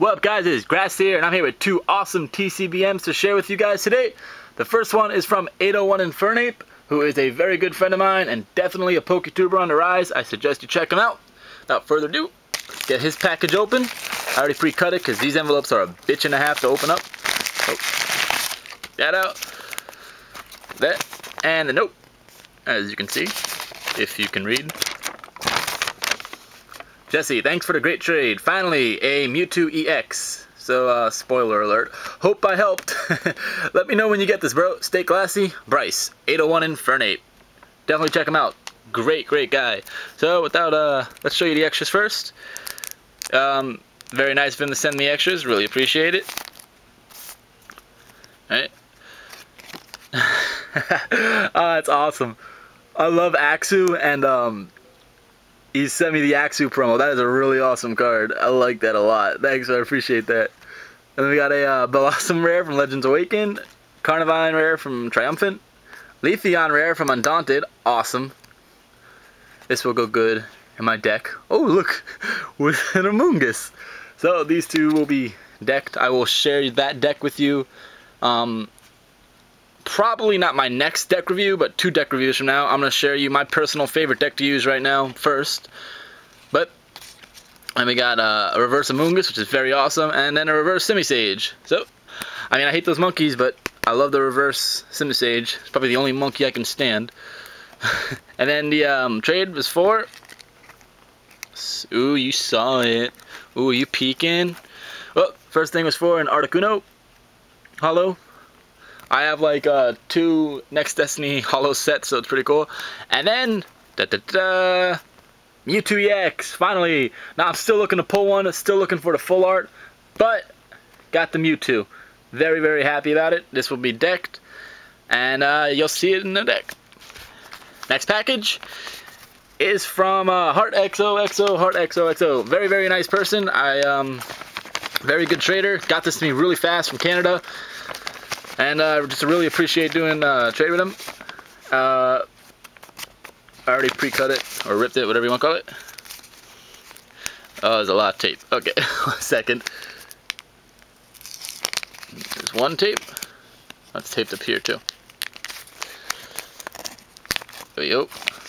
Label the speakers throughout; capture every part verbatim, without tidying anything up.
Speaker 1: What up guys, it is Grass here and I'm here with two awesome T C B Ms to share with you guys today. The first one is from eight oh one Infernape, who is a very good friend of mine and definitely a PokeTuber on the rise. I suggest you check him out. Without further ado, let's get his package open. I already pre-cut it because these envelopes are a bitch and a half to open up. Oh, that out. That and the note, as you can see, if you can read. Jesse, thanks for the great trade. Finally, a Mewtwo E X. So, uh, spoiler alert. Hope I helped. Let me know when you get this, bro. Stay classy. Bryce, eight oh one Infernape. Definitely check him out. Great, great guy. So, without, uh, let's show you the extras first. Um, very nice of him to send me extras. Really appreciate it. Alright. Oh, that's awesome. I love Axu, and, um... he sent me the Axu promo. That is a really awesome card. I like that a lot. Thanks, I appreciate that. And then we got a uh, Blossom rare from Legends Awakened, Carnivine rare from Triumphant, Leafeon rare from Undaunted. Awesome. This will go good in my deck. Oh, look, with an Amoonguss. So these two will be decked. I will share that deck with you. Um, Probably not my next deck review, but two deck reviews from now. I'm going to share you my personal favorite deck to use right now first. But, and we got uh, a reverse Amoonguss, which is very awesome, and then a reverse Simisage. So, I mean, I hate those monkeys, but I love the reverse Simisage. It's probably the only monkey I can stand. And then the um, trade was for... Ooh, you saw it. Ooh, you peeking. Well, first thing was for an Articuno Hollow. I have like uh, two Next Destiny Hollow sets, so it's pretty cool. And then, da da da, Mewtwo E X, finally. Now I'm still looking to pull one, still looking for the full art, but got the Mewtwo. Very, very happy about it. This will be decked, and uh, you'll see it in the deck. Next package is from uh, Heart X O X O, Heart X O X O. Very, very nice person. I um, very good trader. Got this to me really fast from Canada. And uh, just really appreciate doing uh, trade with him. Uh, I already pre-cut it, or ripped it, whatever you want to call it. Oh, there's a lot of tape. Okay, one second. There's one tape. That's taped up here too. There we go.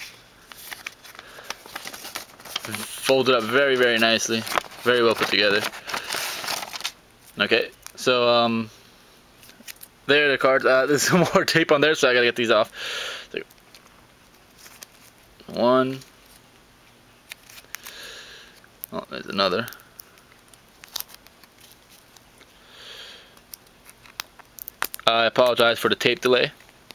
Speaker 1: Folded up very, very nicely. Very well put together. Okay, so um. there are the cards. Uh, there's some more tape on there, so I gotta get these off. One. Oh, there's another. I apologize for the tape delay.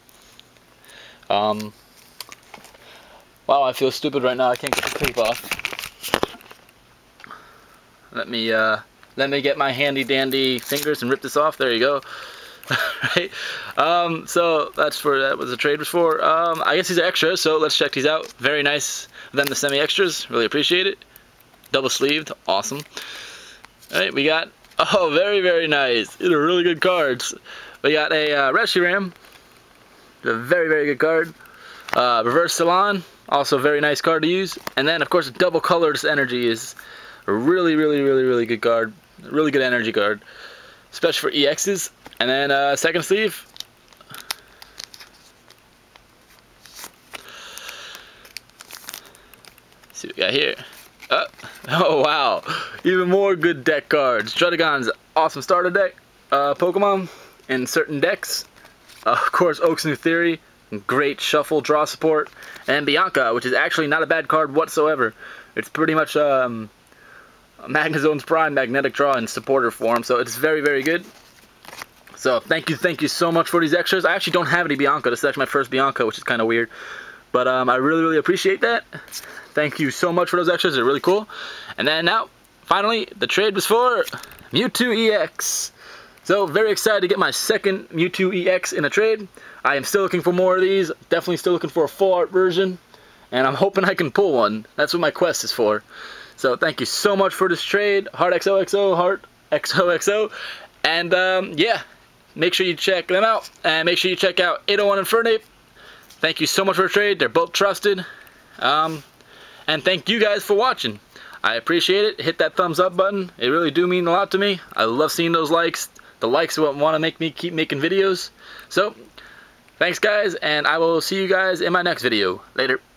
Speaker 1: Um. Wow, I feel stupid right now. I can't get the tape off. Let me uh, let me get my handy dandy fingers and rip this off. There you go. Right, um, so that's for that was the trade was for. Um, I guess these are extras, so let's check these out. Very nice of them to send me extras. Really appreciate it. Double sleeved, awesome. All right, we got oh, very very nice. These are really good cards. We got a uh, Reshiram, a very very good card. Uh, Reverse Salon, also a very nice card to use. And then of course Double Colors Energy is a really really really really good card. A really good energy card, especially for E Xs. And then uh, second sleeve. Let's see what we got here. Uh, oh wow, even more good deck cards. Strudagon's awesome starter deck. Uh, Pokemon in certain decks. Uh, of course, Oak's New Theory. Great shuffle draw support. And Bianca, which is actually not a bad card whatsoever. It's pretty much um, Magnezone's Prime Magnetic Draw in supporter form, so it's very very good. So thank you, thank you so much for these extras. I actually don't have any Bianca. This is actually my first Bianca, which is kind of weird. But um, I really, really appreciate that. Thank you so much for those extras. They're really cool. And then now, finally, the trade was for Mewtwo E X. So very excited to get my second Mewtwo E X in a trade. I am still looking for more of these. Definitely still looking for a full art version. And I'm hoping I can pull one. That's what my quest is for. So thank you so much for this trade. Heart X O X O, Heart X O X O. And um, yeah. Make sure you check them out, and make sure you check out eight oh one Infernape. Thank you so much for the trade. They're both trusted. Um, and thank you guys for watching. I appreciate it. Hit that thumbs up button. It really do mean a lot to me. I love seeing those likes. The likes want to make me keep making videos. So, thanks guys, and I will see you guys in my next video. Later.